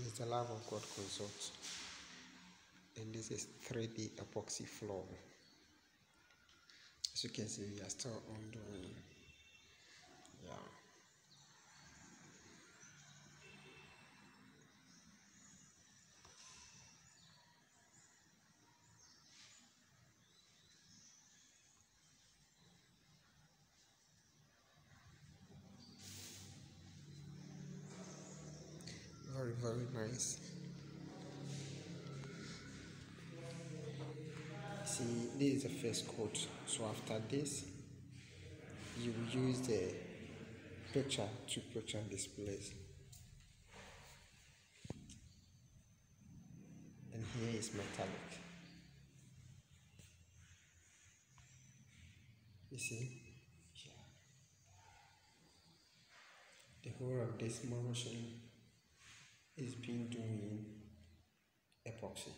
is the Love of God Consult, and this is 3D epoxy floor. As you can see, we are still on doing. Very nice. See, this is the first coat. So after this, you will use the picture displays. And here is metallic. You see? Yeah. The whole of this motion is being done in epoxy.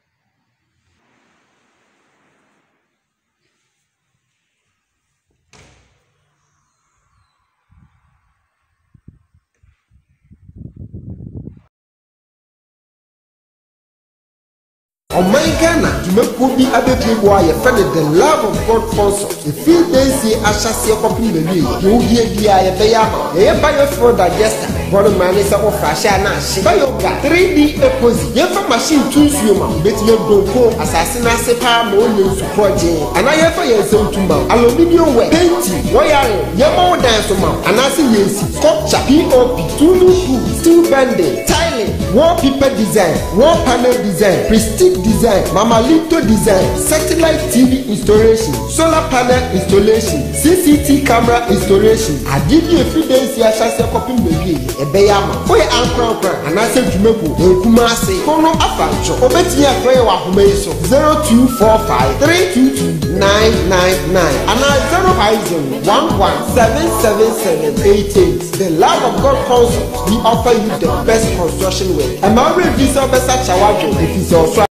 On my Ghana, you make be a baby boy, you find the Love of God Consult. The few days here, I shall see a copy of you. You hear the eye, a bio for digester. Bottom man is a fresh and she buy your 3D epoxy. You have a machine to swim, bet you don't go assassin as a palm on your project. And I have a son to mount aluminium way, painting, wiring, your more dance amount, and I see yes, sculpture, POP, 2 steel banding, tiling, wallpaper design, wall panel design, prestige design, Mamalito design, satellite TV installation, solar panel installation, CCTV camera installation. I give you a few days here, shall say copy baby, a bayama, for your uncle, and I said to me, Kumasi, Kono Afancho, Obeti a prayer of 0245 322 999, and I 05011777788. The Love of God Consult, we offer you the best construction work. I'm already visa best at Chawajo if it's also